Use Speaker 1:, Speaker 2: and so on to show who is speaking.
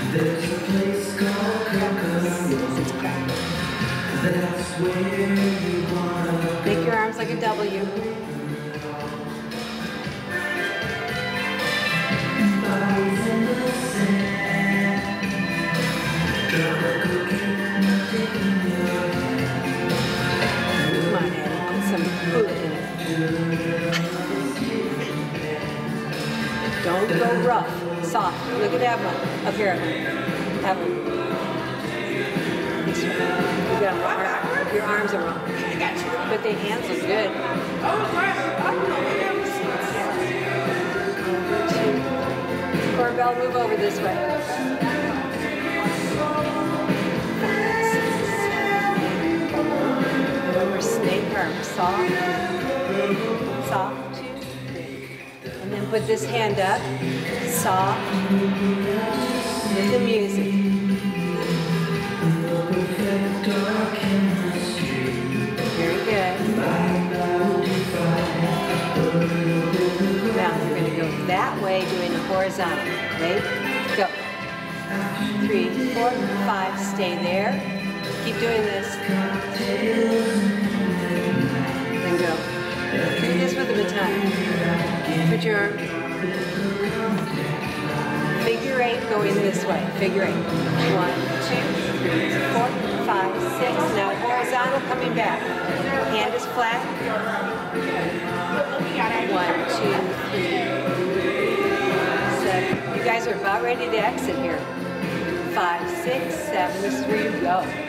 Speaker 1: There's a place called that's where you wanna go.
Speaker 2: Make your arms like a W.
Speaker 1: Bodies in the sand. Got a cookie, nothing in your hand.
Speaker 2: Come on, Eddie, put some food in it. Don't go rough, soft. Look at that one, up here. That one. This one. You got your arms are wrong. But the hands look good. Corbell, move over this way. Remember, snake arms, soft, soft, 2, 3. And then put this hand up, soft, with the music. Very good. Now we're going to go that way, doing a horizontal. Ready? Go. 3, 4, 5. Stay there. Keep doing this. Then go. Do this with the baton. Put your arm. Figure 8 going this way. Figure 8. 1, 2, 3, 4, 5, 6. Now horizontal coming back. Hand is flat. 1, 2, 3, 7. You guys are about ready to exit here. 5, 6, 7, 3, go.